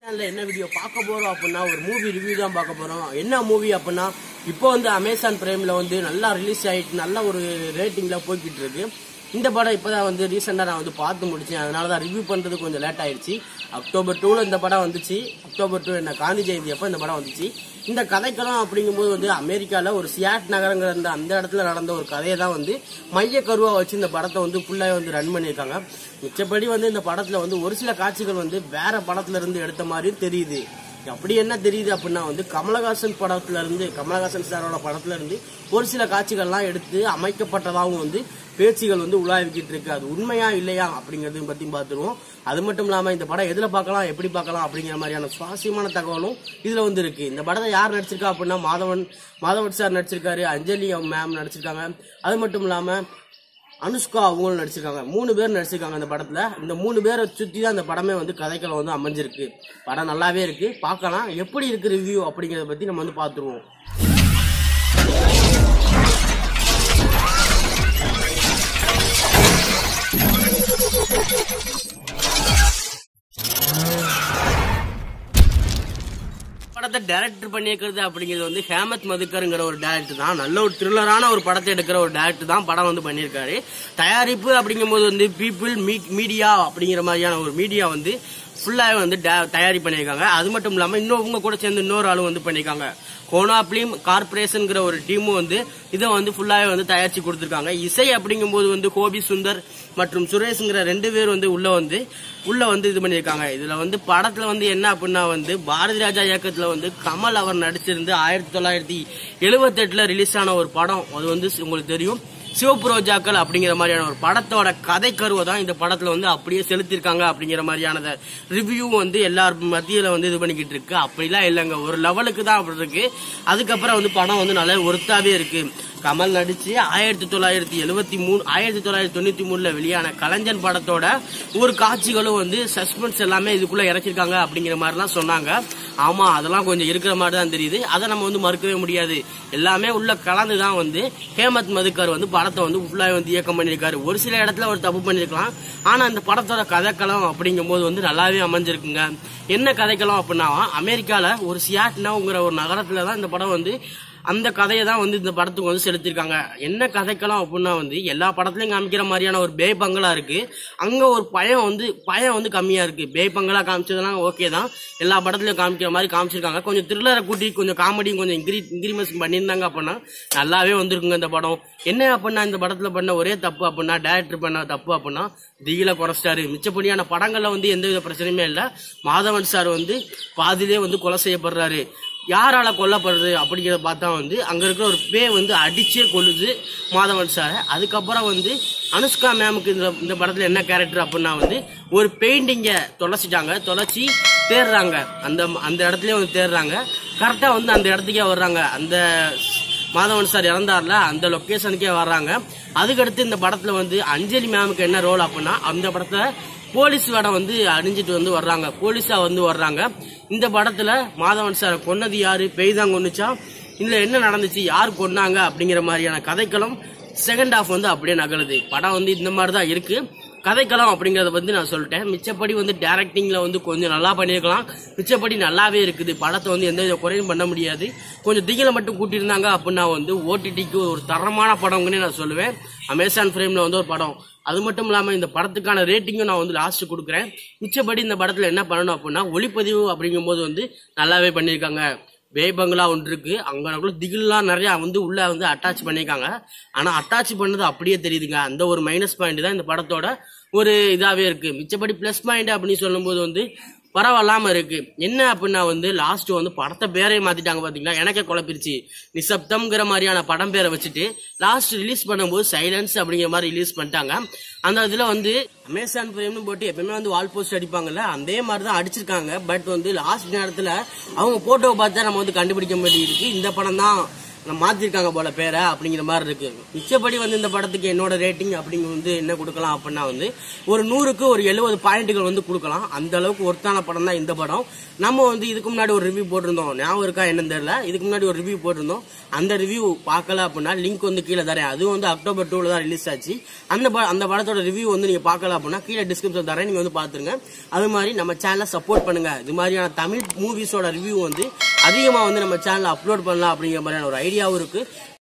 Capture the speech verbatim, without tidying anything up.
என்ன வீடியோ பார்க்க போறோம் அப்படின்னா ஒரு மூவி ரிவ்யூ தான் பார்க்க போறோம். என்ன மூவி அப்படின்னா இப்போ வந்து அமேசான் பிரைம்ல வந்து நல்லா ரிலீஸ் ஆயிட்டு நல்ல ஒரு ரேட்டிங்ல போய்கிட்டு இருக்கு. இந்த படம் இப்பதான் வந்து ரீசெண்டா நான் வந்து பார்த்து முடிச்சேன். அதனாலதான் ரிவ்யூ பண்றது கொஞ்சம் லேட் ஆயிடுச்சு. அக்டோபர் டூல இந்த படம் வந்துச்சு. அக்டோபர் டூ என்ன காந்தி ஜெயந்தி அப்ப இந்த படம் வந்துச்சு. இந்த கதைக்களம் அப்படிங்கும்போது வந்து அமெரிக்கால ஒரு சியாட் நகரங்கிற அந்த இடத்துல நடந்த ஒரு கதையை தான் வந்து மைய கருவா வச்சு இந்த படத்தை வந்து ஃபுல்லா வந்து ரன் பண்ணியிருக்காங்க. மிச்சப்படி வந்து இந்த படத்துல வந்து ஒரு சில காட்சிகள் வந்து வேற படத்துல இருந்து எடுத்த மாதிரியும் தெரியுது. அப்படி என்ன தெரியுது அப்படின்னா வந்து கமலஹாசன் படத்துல இருந்து கமலஹாசன் சாரோட படத்துல இருந்து ஒரு சில காட்சிகள்லாம் எடுத்து அமைக்கப்பட்டதாகவும் வந்து பேச்சுகள் வந்து உலாவிக்கிட்டு இருக்கு. அது உண்மையா இல்லையா அப்படிங்கறதையும் பத்தி பார்த்துருவோம். அது மட்டும் இல்லாம இந்த படம் எதுல பார்க்கலாம் எப்படி பார்க்கலாம் அப்படிங்கிற மாதிரியான சுவாரஸ்யமான தகவலும் இதுல வந்து இருக்கு. இந்த படத்தை யார் நடிச்சிருக்கா அப்படின்னா மாதவன் மாதவன் சார் நடிச்சிருக்காரு, அஞ்சலி மேம் நடிச்சிருக்காங்க. அது மட்டும் இல்லாம அனுஷ்கா அவங்களும் நடிச்சிருக்காங்க. மூணு பேர் நடிச்சிருக்காங்க இந்த படத்துல. இந்த மூணு பேரை சுத்தி தான் இந்த படமே வந்து கதைக்களம் வந்து அமைஞ்சிருக்கு. படம் நல்லாவே இருக்கு, பார்க்கலாம். எப்படி இருக்கு ரிவ்யூ அப்படிங்கறத பத்தி நம்ம வந்து பாத்துருவோம். படத்தை டைரக்டர் பண்ணியிருக்கிறது அப்படிங்கிறது வந்து ஹேமத் மதுக்கருங்கிற ஒரு டைரக்டர் தான். நல்ல ஒரு த்ரில்லரான ஒரு படத்தை எடுக்கிற ஒரு டைரக்டர் தான் படம் வந்து பண்ணியிருக்காரு. தயாரிப்பு அப்படிங்கும்போது வந்து பீப்புள் மீடியா அப்படிங்கிற மாதிரியான ஒரு மீடியா வந்து ஃபுல்லாவே வந்து தயாரி பண்ணியிருக்காங்க. அது மட்டும் இல்லாம இன்னொரு கூட சேர்ந்து இன்னொரு ஆளும் வந்து பண்ணியிருக்காங்க. கோனா பிலிம் கார்பரேஷன் ஒரு டீமும் வந்து இதை வந்து ஃபுல்லாவே வந்து தயாரிச்சு கொடுத்திருக்காங்க. இசை அப்படிங்கும்போது வந்து கோபி சுந்தர் மற்றும் சுரேஷ்ங்கிற ரெண்டு பேர் வந்து உள்ள வந்து உள்ள வந்து இது பண்ணியிருக்காங்க. இதுல வந்து படத்துல வந்து என்ன அப்படின்னா வந்து பாரதி ராஜா இயக்கத்துல வந்து கமல் அவர் நடிச்சிருந்து ஆயிரத்தி தொள்ளாயிரத்தி எழுபத்தி எட்டுல ரிலீஸ் ஆன ஒரு படம். அது வந்து உங்களுக்கு தெரியும், சிவப்பு ரோஜாக்கள் அப்படிங்கிற மாதிரியான ஒரு படத்தோட கதை கருவை தான் இந்த படத்துல வந்து அப்படியே செலுத்திருக்காங்க அப்படிங்கிற மாதிரியான ரிவ்யூ வந்து எல்லாரும் மத்தியில வந்து இது பண்ணிக்கிட்டு இருக்கு. அப்படிலாம் இல்லைங்க, ஒரு லெவலுக்கு தான் அப்படி இருக்கு. அதுக்கப்புறம் வந்து படம் வந்து நல்ல ஒருத்தாவே இருக்கு. கமல் நடிச்சு ஆயிரத்தி தொள்ளாயிரத்தி எழுபத்தி மூணு ஆயிரத்தி தொள்ளாயிரத்தி தொண்ணூத்தி மூணுல வெளியான கலைஞன் படத்தோட ஒரு காட்சிகளும் வந்து சஸ்பென்ஸ் எல்லாமே இதுக்குள்ள இறக்கிருக்காங்க அப்படிங்கிற மாதிரிலாம் சொன்னாங்க. ஆமா, அதெல்லாம் கொஞ்சம் இருக்கிற மாதிரி தான் தெரியுது. அதை நம்ம வந்து மறுக்கவே முடியாது. எல்லாமே உள்ள கலந்துதான் வந்து ஹேமத் மதுக்கர் வந்து படத்தை வந்து ஃபுல்லா வந்து இயக்கம் பண்ணிருக்காரு. ஒரு சில இடத்துல ஒரு தப்பு பண்ணிருக்கலாம். ஆனா அந்த படத்தோட கதைக்களம் அப்படிங்கும் போது வந்து நல்லாவே அமைஞ்சிருக்குங்க. என்ன கதைக்களம் அப்படின்னா அமெரிக்கால ஒரு சியாட்னாங்கிற ஒரு நகரத்துலதான் இந்த படம் வந்து அந்த கதையை தான் வந்து இந்த படத்துக்கு வந்து செலுத்திருக்காங்க. என்ன கதைக்கலாம் அப்படின்னா வந்து எல்லா படத்துலயும் காமிக்கிற மாதிரியான ஒரு பேய் பங்களா இருக்கு. அங்க ஒரு பயம் வந்து பயம் வந்து கம்மியா இருக்கு. பேய் பங்களா காமிச்சதெல்லாம் ஓகே தான், எல்லா படத்துலயும் காமிக்கிற மாதிரி காமிச்சிருக்காங்க. கொஞ்சம் த்ரில்லரை கூட்டி கொஞ்சம் காமெடியும் கொஞ்சம் இன்க்ரீ இன்க்ரீமென்ஸ் பண்ணியிருந்தாங்க அப்படின்னா நல்லாவே வந்திருக்குங்க இந்த படம். என்ன அப்படின்னா இந்த படத்துல பண்ண ஒரே தப்பு அப்படின்னா டைரக்டர் பண்ண தப்பு அப்படின்னா திகில குறைச்சிட்டாரு. மிச்சப்படியான படங்கள்ல வந்து எந்தவித பிரச்சனையுமே இல்ல. மாதவன் சார் வந்து பாதிலே வந்து கொலை செய்யப்படுறாரு. யாரால கொல்லப்படுறது அப்படிங்கிறத பார்த்தா வந்து அங்க இருக்கிற ஒரு பேய் வந்து அடிச்சே கொல்லுது மாதவன் சார். அதுக்கப்புறம் வந்து அனுஷ்கா மேமுக்கு இந்த இந்த படத்துல என்ன கேரக்டர் அப்படின்னா வந்து ஒரு பெயிண்டிங்க தொலைச்சிட்டாங்க. தொலைச்சி தேடுறாங்க. அந்த அந்த இடத்துலயே வந்து தேடுறாங்க. கரெக்டா வந்து அந்த இடத்துக்கே வர்றாங்க. அந்த மாதவன் சார் இறந்தார்ல அந்த லொகேஷனுக்கே வர்றாங்க. அதுக்கடுத்து இந்த படத்துல வந்து அஞ்சலி மேமுக்கு என்ன ரோல் அப்படின்னா அந்த படத்துல போலீஸ் வேடம் வந்து அணிஞ்சிட்டு வந்து வர்றாங்க. போலீஸா வந்து வர்றாங்க. இந்த படத்துல மாதவன் சார் கொன்னது யாரு, பெய்தான் கொன்னுச்சா, இதுல என்ன நடந்துச்சு, யாரு கொன்னாங்க அப்படிங்கிற மாதிரியான கதைக்களம் செகண்ட் ஹாஃப் வந்து அப்படியே நகலுது. படம் வந்து இந்த மாதிரிதான் இருக்கு. கதைக்களம் அப்படிங்கறத வந்து நான் சொல்லிட்டேன். மிச்சப்படி வந்து டைரக்டிங்ல வந்து கொஞ்சம் நல்லா பண்ணிருக்கலாம். மிச்சப்படி நல்லாவே இருக்குது. படத்தை வந்து எந்த வித குறையும் பண்ண முடியாது. கொஞ்சம் திகில மட்டும் கூட்டியிருந்தாங்க அப்படின்னா வந்து ஓடிடிக்கு ஒரு தரமான படம்னு நான் சொல்லுவேன். அமேசான் பிரைம்ல வந்து ஒரு படம். அது மட்டும் இல்லாம இந்த படத்துக்கான ரேட்டிங்கும் நான் வந்து லாஸ்ட் கொடுக்குறேன். மிச்சப்படி இந்த படத்துல என்ன பண்ணணும் அப்படின்னா ஒளிப்பதிவு அப்படிங்கும் போது வந்து நல்லாவே பண்ணிருக்காங்க. பேய் பங்களா ஒன்று இருக்கு. அங்க திகில்லாம் நிறைய வந்து உள்ள வந்து அட்டாச் பண்ணிருக்காங்க. ஆனா அட்டாச் பண்ணது அப்படியே தெரியுதுங்க. அந்த ஒரு மைனஸ் பாயிண்ட் தான் இந்த படத்தோட ஒரு இதாவே இருக்கு. மிச்சப்படி பிளஸ் பாயிண்ட் அப்படின்னு சொல்லும் போது வந்து பரவாயில்லாம இருக்கு. என்ன அப்படின்னா வந்து லாஸ்ட் வந்து படத்தை பேரே மாத்திட்டாங்க. பாத்தீங்களா, எனக்கே குழப்பிருச்சு. நிசப்தம்ங்கிற மாதிரியான படம் பேரை வச்சுட்டு லாஸ்ட் ரிலீஸ் பண்ணும்போது சைலன்ஸ் அப்படிங்கிற மாதிரி ரிலீஸ் பண்ணிட்டாங்க. அந்த இதுல வந்து அமேசான் பிரைம்னு போட்டு எப்பவுமே வந்து வால் போஸ்ட் அடிப்பாங்கல்ல, அதே மாதிரிதான் அடிச்சிருக்காங்க. பட் வந்து லாஸ்ட் நேரத்துல அவங்க போட்டோவை பார்த்தா நம்ம வந்து கண்டுபிடிக்க வேண்டியிருக்கு. இந்த படம் தான் மாத்திருக்காங்க போல பேரை அப்படிங்கிற மாதிரி இருக்கு. மிச்சப்படி வந்து இந்த படத்துக்கு என்னோட ரேட்டிங் அப்படிங்க வந்து என்ன கொடுக்கலாம் அப்படின்னா வந்து ஒரு நூறுக்கு ஒரு எழுபது பாயிண்ட்டுகள் வந்து கொடுக்கலாம். அந்த அளவுக்கு ஒர்த்தான படம் தான் இந்த படம். நம்ம வந்து இதுக்கு முன்னாடி ஒரு ரிவ்யூ போட்டிருந்தோம், ஞாபகம் இருக்கா என்னன்னு தெரியல. இதுக்கு முன்னாடி ஒரு ரிவ்யூ போட்டிருந்தோம். அந்த ரிவ்யூ பார்க்கல அப்படின்னா லிங்க் வந்து கீழே தரேன். அதுவும் வந்து அக்டோபர் டூல தான் ரிலீஸ் ஆச்சு. அந்த அந்த படத்தோட ரிவ்யூ வந்து நீங்க பார்க்கல அப்படின்னா கீழே டிஸ்கிரிப்ஷன் தரேன், நீங்க வந்து பாத்துருங்க. அது மாதிரி நம்ம சேனலை சப்போர்ட் பண்ணுங்க. இது மாதிரியான தமிழ் மூவிஸோட ரிவ்யூ வந்து அதிகமா வந்து நம்ம சேனல்ல அப்லோட் பண்ணலாம் அப்படிங்கிற மாதிரியான ஒரு ஐடியாவும் இருக்கு.